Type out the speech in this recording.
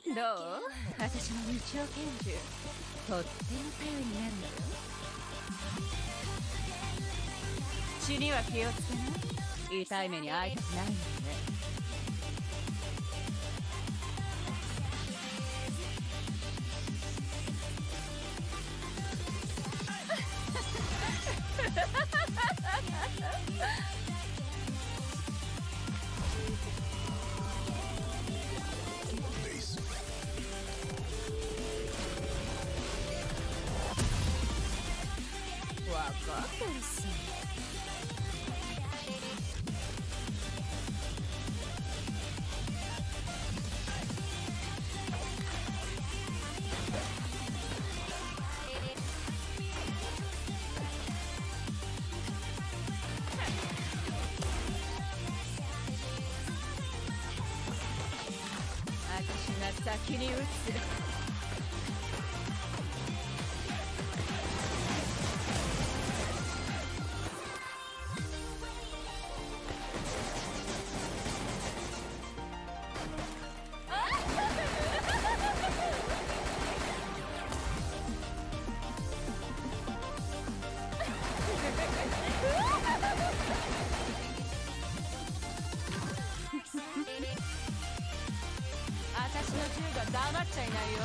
どう？私の日曜拳銃とっても頼りになるのよ。血には気をつけな。痛い目に遭いたくないのよね。わかってるさ。私が先に撃つ。私の銃が黙っちゃいないよ。